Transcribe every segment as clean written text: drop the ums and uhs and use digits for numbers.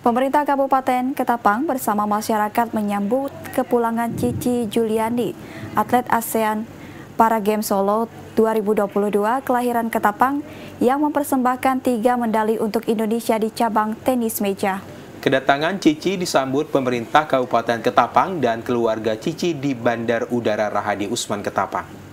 Pemerintah Kabupaten Ketapang bersama masyarakat menyambut kepulangan Cici Juliani, atlet ASEAN Para Games Solo 2022 kelahiran Ketapang yang mempersembahkan 3 medali untuk Indonesia di cabang tenis meja. Kedatangan Cici disambut pemerintah Kabupaten Ketapang dan keluarga Cici di Bandar Udara Rahadi Usman Ketapang.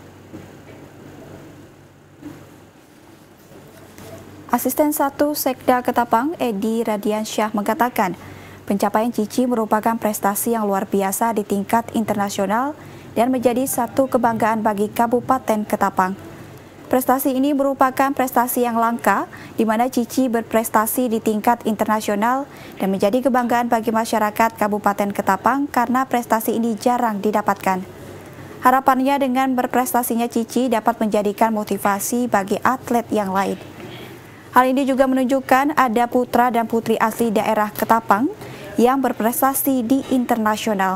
Asisten 1 Sekda Ketapang, Edi Radiansyah mengatakan, pencapaian Cici merupakan prestasi yang luar biasa di tingkat internasional dan menjadi satu kebanggaan bagi Kabupaten Ketapang. Prestasi ini merupakan prestasi yang langka, di mana Cici berprestasi di tingkat internasional dan menjadi kebanggaan bagi masyarakat Kabupaten Ketapang karena prestasi ini jarang didapatkan. Harapannya dengan berprestasinya Cici dapat menjadikan motivasi bagi atlet yang lain. Hal ini juga menunjukkan ada putra dan putri asli daerah Ketapang yang berprestasi di internasional.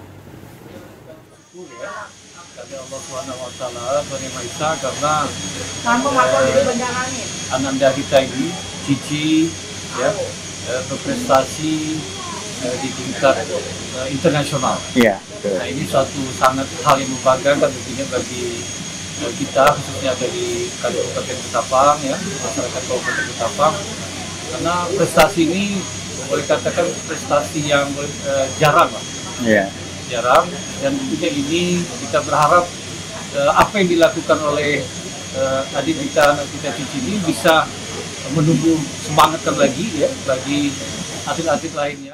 Kami Allah SWT karena ananda kita ini, Cici, ya, berprestasi di tingkat internasional. Yeah. Nah, ini suatu sangat hal yang membanggakan tentunya bagi kita, khususnya dari Kabupaten Ketapang, ya, masyarakat Kabupaten Ketapang, karena prestasi ini boleh katakan prestasi yang jarang, lah. Yeah. Jarang, dan tentunya ini kita berharap apa yang dilakukan oleh adik kita, anak kita Cici ini bisa menumbuh semangatkan lagi, ya, bagi atlet-atlet lainnya.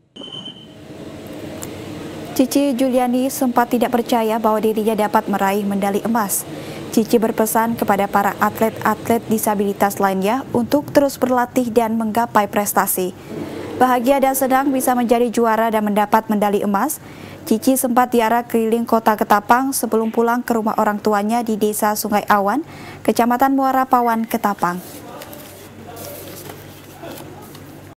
Cici Juliani sempat tidak percaya bahwa dirinya dapat meraih medali emas. Cici berpesan kepada para atlet-atlet disabilitas lainnya untuk terus berlatih dan menggapai prestasi. Bahagia dan senang bisa menjadi juara dan mendapat medali emas, Cici sempat diarak keliling kota Ketapang sebelum pulang ke rumah orang tuanya di Desa Sungai Awan, Kecamatan Muara Pawan, Ketapang.